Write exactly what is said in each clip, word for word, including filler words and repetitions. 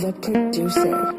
the producer.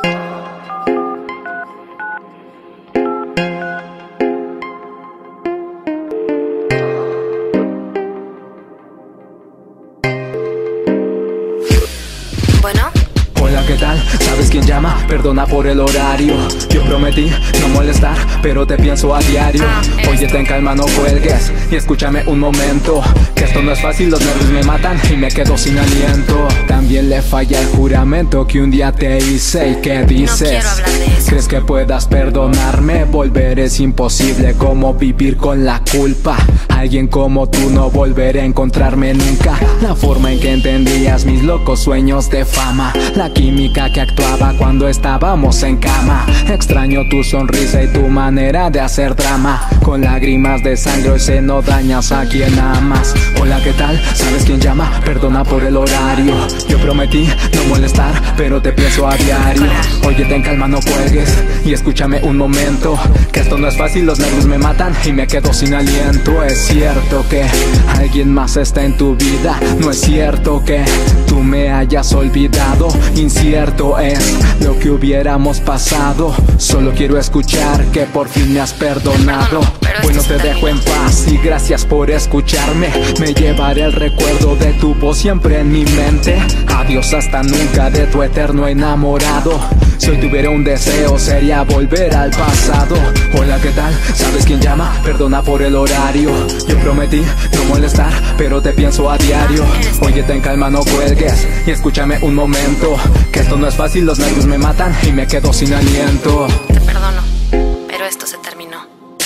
Bueno. Hola, ¿qué tal? ¿Sabes quién llama? Perdona por el horario. Yo prometí no molestar, pero te pienso a diario. Oye, ten calma, no cuelgues y escúchame un momento, que esto no es fácil, los nervios me matan y me quedo sin aliento. También le falla el juramento que un día te hice. ¿Y qué dices? No quiero hablar de eso. ¿Crees que puedas perdonarme? Volver es imposible, como vivir con la culpa. Alguien como tú no volveré a encontrarme nunca. La forma en que entendías mis locos sueños de fama, la química que actuaba cuando estábamos en cama. Extraño tu sonrisa y tu manera de hacer drama. Con lágrimas de sangre hoy se no dañas a quien amas. Hola, ¿qué tal? ¿Sabes quién llama? Perdona por el horario. Yo prometí no molestar, pero te pienso a diario. Oye, ten calma, no cuelgues y escúchame un momento, que esto no es fácil, los nervios me matan y me quedo sin aliento. Es cierto que alguien más está en tu vida, no es cierto que tú me hayas olvidado. Incierto es lo que hubiéramos pasado. Solo quiero escuchar que por fin me has perdonado. Bueno, te dejo en paz y gracias por escucharme. Me llevaré el recuerdo de tu voz siempre en mi mente. Adiós hasta nunca de tu eterno enamorado. Si hoy tuviera un deseo sería volver al pasado. Hola, ¿qué tal? ¿Sabes quién llama? Perdona por el horario. Yo prometí no molestar, pero te pienso a diario. Oye, ten calma, no cuelgues y escúchame un momento, que esto no es fácil, los nervios me matan y me quedo sin aliento. Te perdono, pero esto se terminó.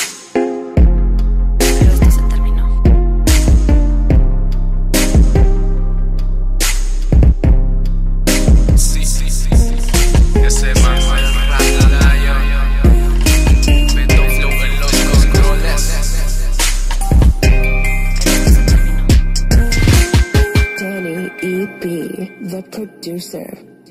Pero esto se terminó. Sí, sí, sí, sí. Ese man no es Randalayo. Beto Flow en los controles. Danny E B, the producer.